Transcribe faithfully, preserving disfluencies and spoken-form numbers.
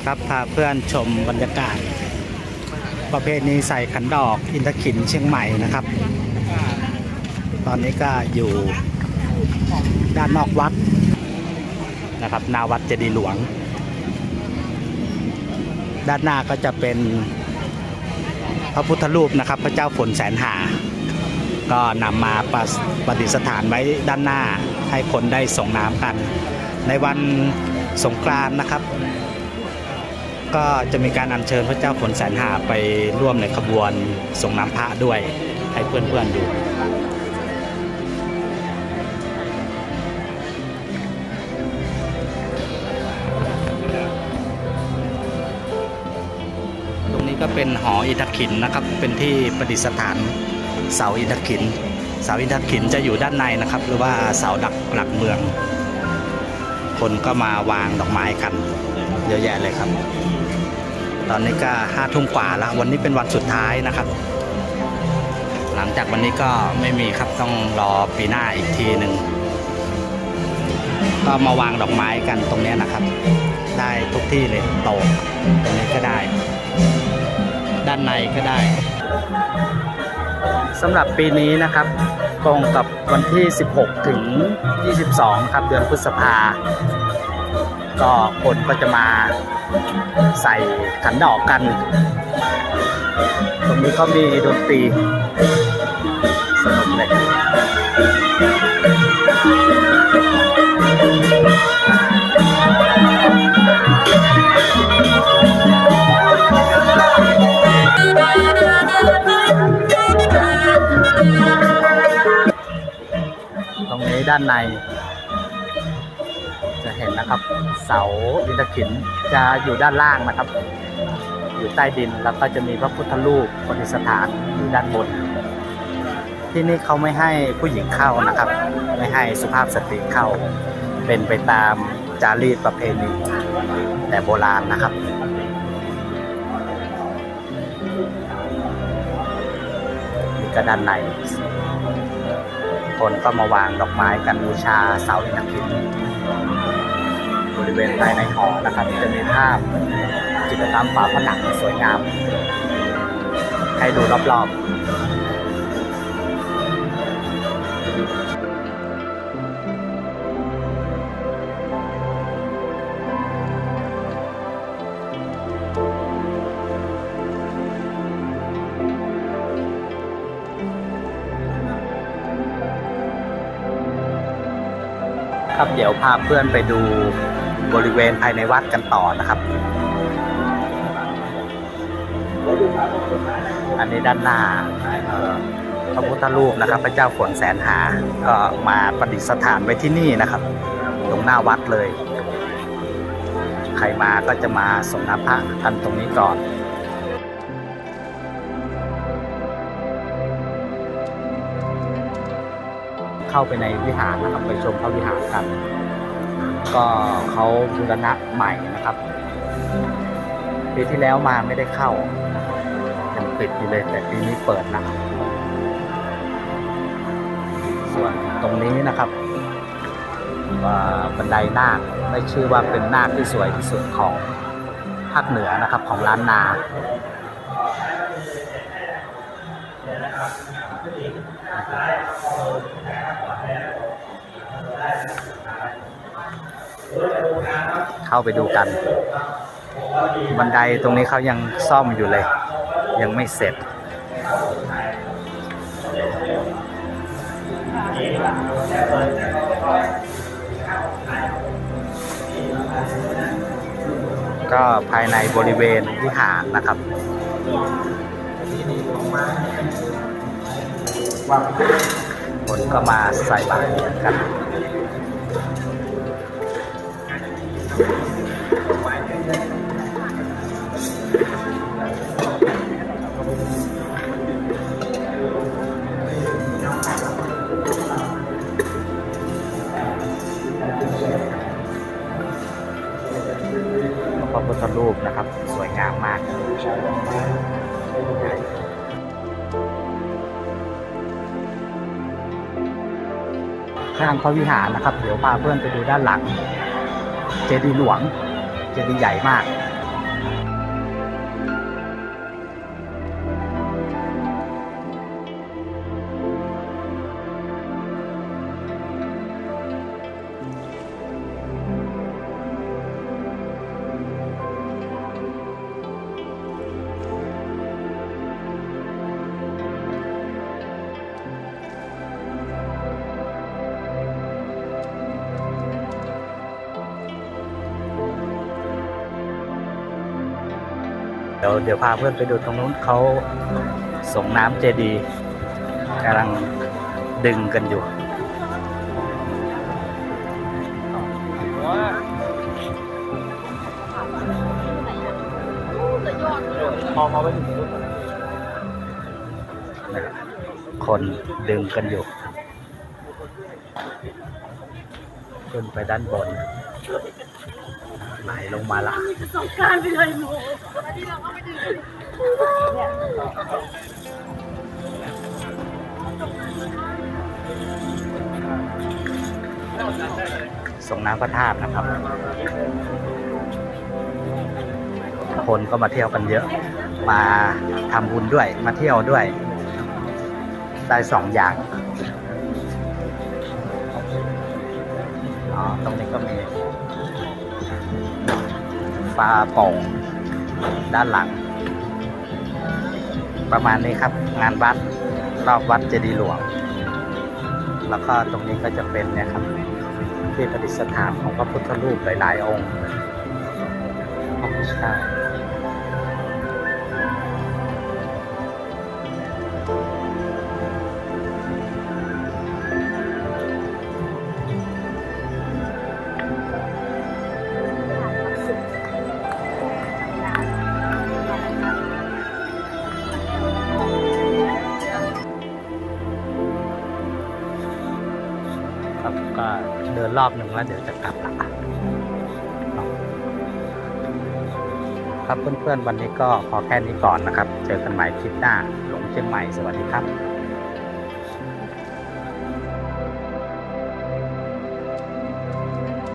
ครับพาเพื่อนชมบรรยากาศประเพณีใส่ขันดอกอินทขินเชียงใหม่นะครับตอนนี้ก็อยู่ด้านนอกวัดนะครับหน้าวัดเจดีย์หลวงด้านหน้าก็จะเป็นพระพุทธรูปนะครับพระเจ้าฝนแสนหาก็นำมาประดิษฐานไว้ด้านหน้าให้คนได้ส่งน้ำกันในวันสงกรานต์นะครับก็จะมีการอัญเชิญพระเจ้าฝนแสนหาไปร่วมในขบวนส่งน้ำพระด้วยให้เพื่อนๆดูตรงนี้ก็เป็นหออินทขินนะครับเป็นที่ประดิษฐานเสาอินทขินเสาอินทขินจะอยู่ด้านในนะครับหรือว่าเสาดักหลักเมืองคนก็มาวางดอกไม้กันเยอะแยะเลยครับตอนนี้ก็ห้าทุ่มกว่าแล้ววันนี้เป็นวันสุดท้ายนะครับหลังจากวันนี้ก็ไม่มีครับต้องรอปีหน้าอีกทีหนึ่งก็มาวางดอกไม้กันตรงนี้นะครับได้ทุกที่เลยโต๊ะตรงนี้ก็ได้ด้านในก็ได้สำหรับปีนี้นะครับตรงกับวันที่สิบหกถึงยี่สิบสองครับเดือนพฤษภาก็คนก็จะมาใส่ขันดอกกันตรงนี้ก็มีดนตรีสนุกเลยตรงนี้ด้านในจะเห็นนะครับเสาอินทขินจะอยู่ด้านล่างนะครับอยู่ใต้ดินแล้วก็จะมีพระพุทธรูปประดิษฐานอยู่ด้านบนที่นี่เขาไม่ให้ผู้หญิงเข้านะครับไม่ให้สุภาพสตรีเข้าเป็นไปตามจารีตประเพณีแต่โบราณนะครับนี่ก็ด้านในคนก็มาวางดอกไม้กันบูชาเสาอินทขินบริเวณภายในหอนะครับจะมีภาพจิตรกรรมฝาผนังสวยงามให้ดูรอบๆครับเดี๋ยวพาเพื่อนไปดูบริเวณภายในวัดกันต่อนะครับอันนี้ด้านหน้าพระพุทธรูปนะครับพระเจ้าฝนแสนหาก็มาประดิษฐานไว้ที่นี่นะครับตรงหน้าวัดเลยใครมาก็จะมาส่งน้ำพระกันตรงนี้ก่อนเข้าไปในวิหารนะครับไปชมพระวิหารกันก็เขาบูรณะใหม่นะครับปีที่แล้วมาไม่ได้เข้ายังปิดอยู่เลยแต่ปีนี้เปิดนะครับส่วนตรงนี้นะครับว่าบันไดนาคได้ชื่อว่าเป็นนาคที่สวยที่สุดของภาคเหนือนะครับของล้านนาเข้าไปดูกันบันไดตรงนี้เขายังซ่อมอยู่เลยยังไม่เสร็จก็ภายในบริเวณวิหารนะครับคนก็มาใส่บาตรกันพระพุทธรูปนะครับสวยงามมาก ข้างพระวิหารนะครับเดี๋ยวพาเพื่อนไปดูด้านหลังเจดีย์หลวงเจดีย์ใหญ่มากเดี๋ยวเดี๋ยวพาเพื่อนไปดูตรงนู้นเขาส่งน้ำเจดีย์กำลังดึงกันอยู่มองมาไปถึงคนดึงกันอยู่ขึ้นไปด้านบนไหลลงมาละสงการไปเลยโมที่เราก็ไปดื่มส่งน้ำพระธาตุนะครับ คนก็มาเที่ยวกันเยอะ มาทำบุญด้วย มาเที่ยวด้วย ได้สองอย่างอ๋อตรงนี้ก็มีปลาโป่งด้านหลัง ประมาณนี้ครับงานวัดรอบวัดเจดีย์หลวง แล้วก็ตรงนี้ก็จะเป็นเนี่ยครับที่ประดิษฐานของพระพุทธรูปหลายๆองค์ใช่ครับก็เดินรอบหนึ่งแล้วเดี๋ยวจะกลับละครับเพื่อนๆวันนี้ก็พอแค่นี้ก่อนนะครับเจอกันใหม่คลิปหน้าหลงเชียงใหม่สวัสดีครับ